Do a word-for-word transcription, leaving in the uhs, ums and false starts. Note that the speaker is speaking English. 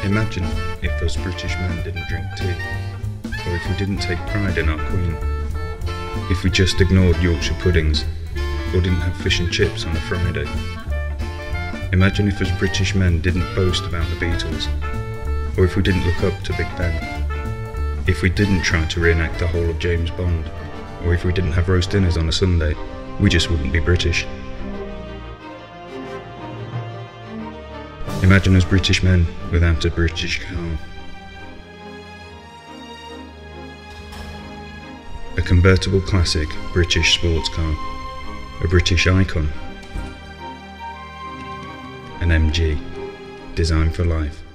Imagine if us British men didn't drink tea, or if we didn't take pride in our Queen, if we just ignored Yorkshire puddings, or didn't have fish and chips on a Friday. Imagine if us British men didn't boast about the Beatles, or if we didn't look up to Big Ben, if we didn't try to reenact the whole of James Bond, or if we didn't have roast dinners on a Sunday. We just wouldn't be British. Imagine us British men without a British car. A convertible classic British sports car. A British icon. An M G, designed for life.